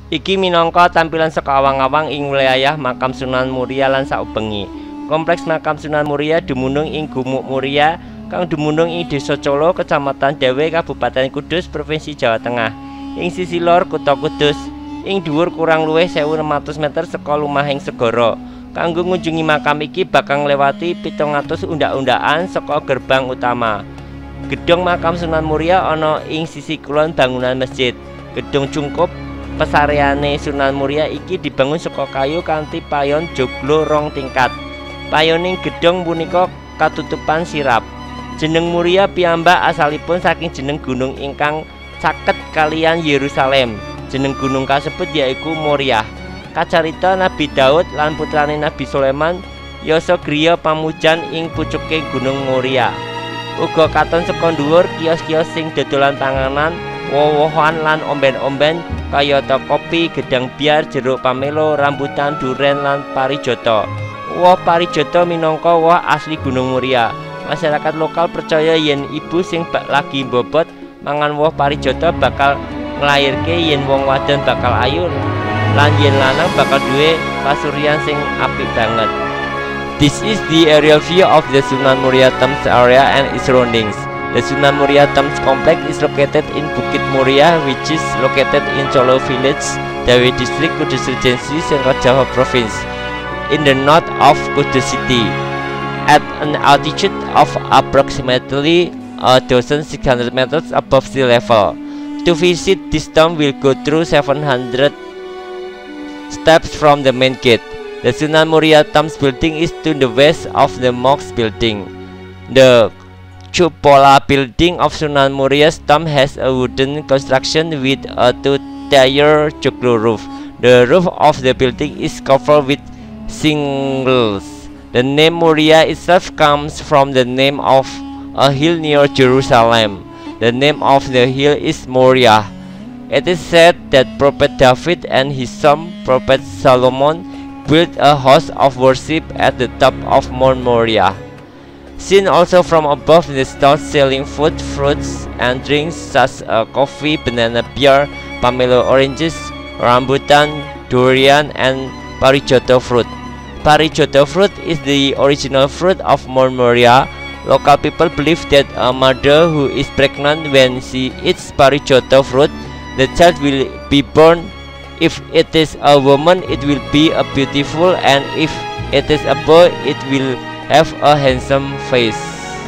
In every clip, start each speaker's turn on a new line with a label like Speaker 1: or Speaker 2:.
Speaker 1: Iki minangka tampilan saka awang-awang ing wilayah Makam Sunan Muria lan saubengi. Kompleks Makam Sunan Muria dumunung ing Gumuk Muria kang dumunung ing Desa Colo, Kecamatan Dawe, Kabupaten Kudus, Provinsi Jawa Tengah. Ing sisi lor Kutha Kudus, ing dhuwur kurang luwih 1600 meter saka lumahing segara. Kanggo ngunjungi makam iki bakal nglewati 700 undak-undakan saka gerbang utama. Gedung Makam Sunan Muria ana ing sisi kulon bangunan masjid. Gedung cungkup pesareane Sunan Muria iki dibangun saka kayu kanthi payon joglo 2 tingkat. Payoning gedung punika katutupan sirap. Jeneng Muria piyambak asalipun saking jeneng gunung ingkang caket kalian Yerusalem. Jeneng gunung kasebut yaiku Moriah. Kacarita Nabi Daud lan putrane Nabi Sulaiman yasa griya pamujan ing pucuke Gunung Moria. Uga katon saka dhuwur kios-kios sing dodolan panganan, woh-wohan lan omben-omben kayata kopi, gedang biar, jeruk pamelo, rambutan, duren lan parijata. Woh parijata minangka woh asli Gunung Muria. Masyarakat lokal percaya yen ibu sing lagi mbobot mangan woh parijata bakal nglairke yen wong wadon bakal ayu lan yen lanang bakal duwe pasuryan sing apik banget. This is the aerial view of the Sunan Muria Tombs area and its surroundings. The Sunan Muria Tombs complex is located in Bukit Muria, which is located in Colo Village, Dawe District, Kudus Regency, Central Java Province, in the north of Kudus City, at an altitude of approximately 1,600 meters above sea level. To visit this tomb, we'll go through 700 steps from the main gate. The Sunan Muria Tombs building is to the west of the mosque building. The cupola building of Sunan Muria's tomb has a wooden construction with a 2-tier joglo roof. The roof of the building is covered with shingles. The name Muria itself comes from the name of a hill near Jerusalem. The name of the hill is Moriah. It is said that Prophet David and his son Prophet Solomon built a house of worship at the top of Mount Moriah. Seen also from above, the stalls selling food, fruits, and drinks such as coffee, banana, pear, pomelo, oranges, rambutan, durian, and parijata fruit. Parijata fruit is the original fruit of Mount Moriah. Local people believe that a mother who is pregnant when she eats parijata fruit, the child will be born. If it is a woman, it will be a beautiful, and if it is a boy, it will have a handsome face.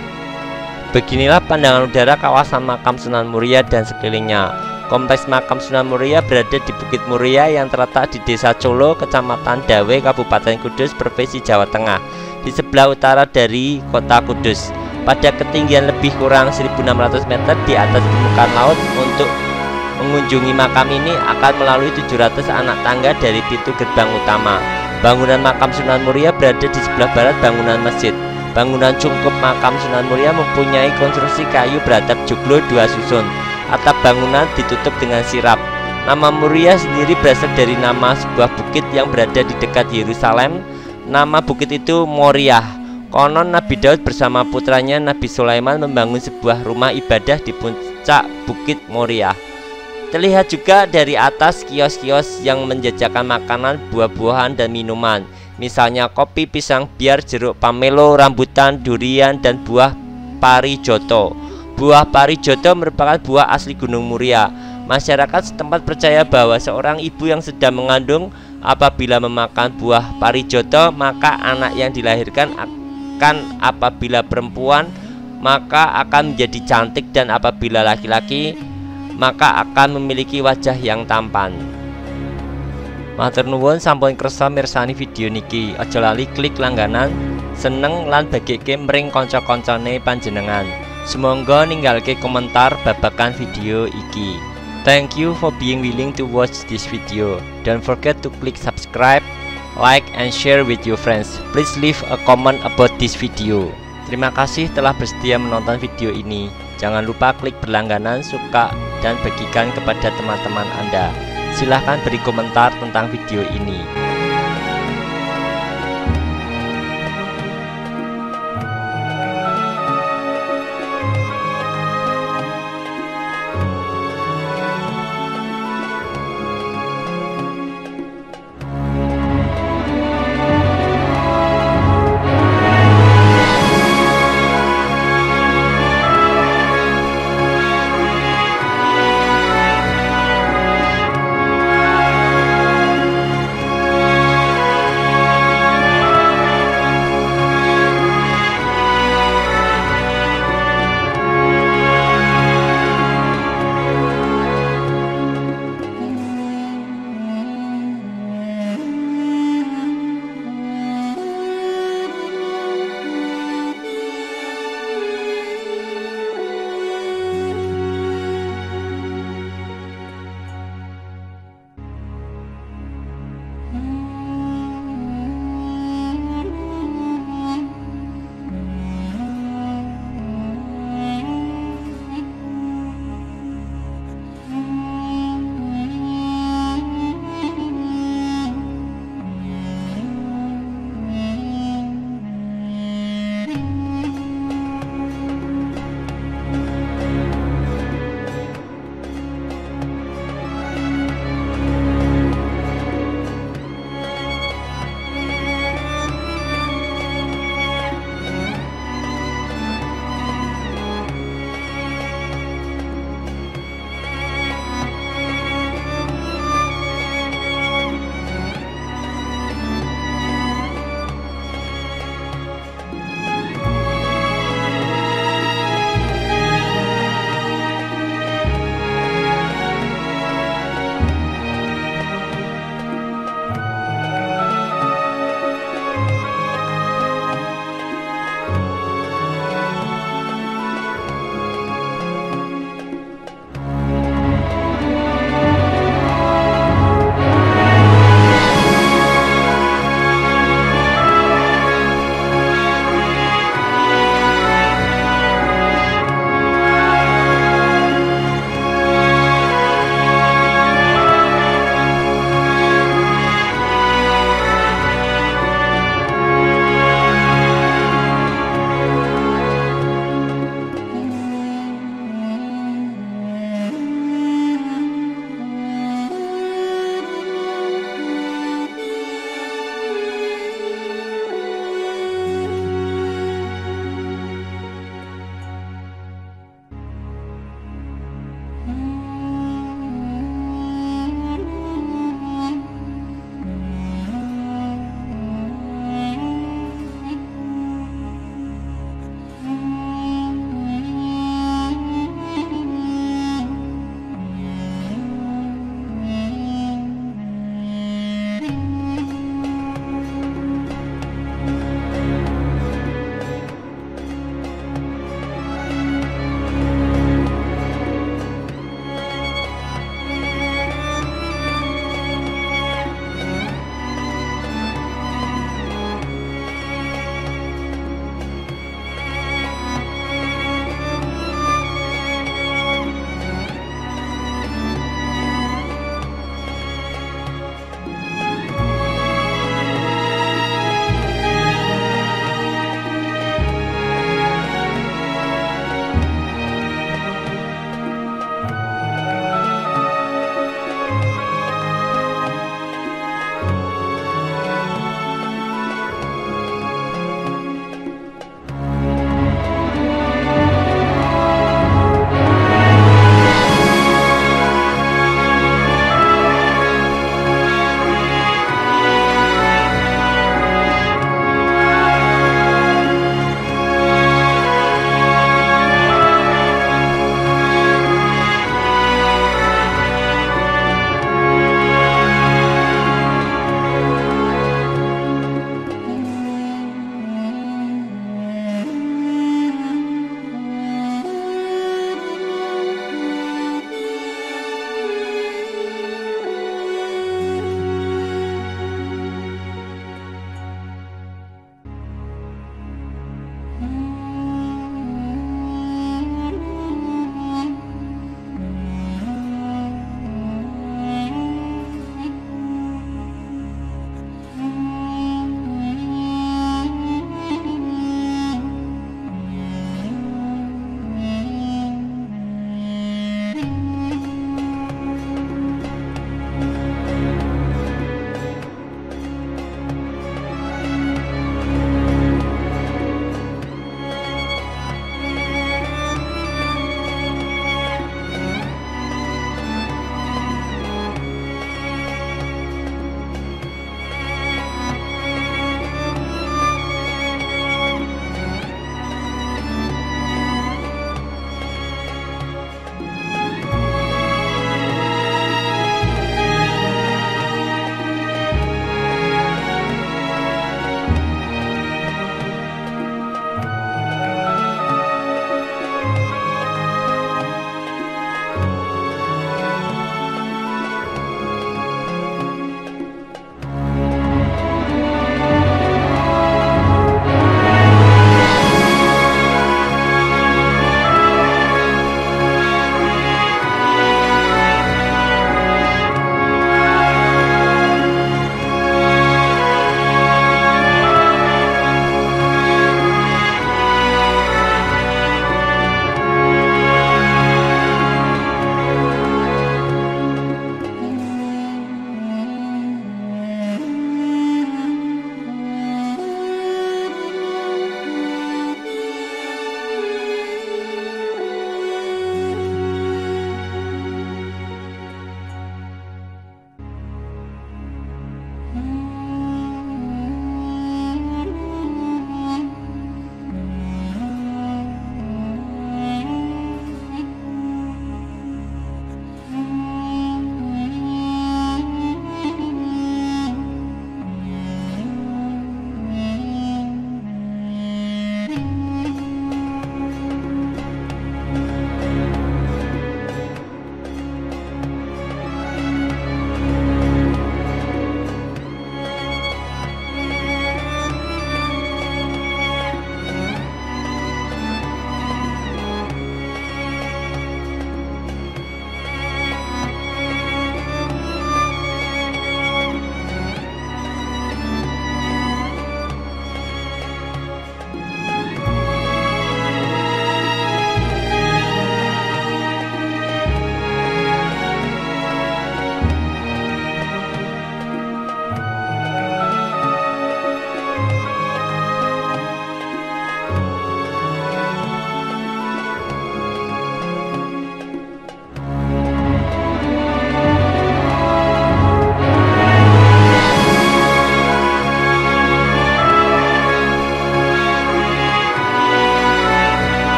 Speaker 1: Beginilah pandangan udara kawasan Makam Sunan Muria dan sekelilingnya. Kompleks Makam Sunan Muria berada di Bukit Muria yang terletak di Desa Colo, Kecamatan Dawe, Kabupaten Kudus, Provinsi Jawa Tengah, di sebelah utara dari Kota Kudus. Pada ketinggian lebih kurang 1.600 meter di atas permukaan laut. Untuk mengunjungi makam ini akan melalui 700 anak tangga dari pintu gerbang utama. Bangunan Makam Sunan Muria berada di sebelah barat bangunan masjid. Bangunan cungkup Makam Sunan Muria mempunyai konstruksi kayu beratap joglo 2 susun. Atap bangunan ditutup dengan sirap. Nama Muria sendiri berasal dari nama sebuah bukit yang berada di dekat Yerusalem. Nama bukit itu Moriah. Konon Nabi Daud bersama putranya Nabi Sulaiman membangun sebuah rumah ibadah di puncak Bukit Moriah. Terlihat juga dari atas kios-kios yang menjajakan makanan, buah-buahan, dan minuman. Misalnya kopi, pisang, biar, jeruk pamelo, rambutan, durian, dan buah parijata. Buah parijata merupakan buah asli Gunung Muria. Masyarakat setempat percaya bahwa seorang ibu yang sedang mengandung apabila memakan buah parijata, maka anak yang dilahirkan akan, apabila perempuan, maka akan menjadi cantik, dan apabila laki-laki, maka akan memiliki wajah yang tampan. Matur nuwun sampun kersa mirsani video niki. Aja lali klik langganan, seneng lan bagike mring kanca-kancane panjenengan. Sumangga ninggalke komentar babagan video iki. Thank you for being willing to watch this video. Don't forget to click subscribe, like, and share with your friends. Please leave a comment about this video. Terima kasih telah bersedia menonton video ini. Jangan lupa klik berlangganan, suka, dan bagikan kepada teman-teman Anda. Silahkan beri komentar tentang video ini.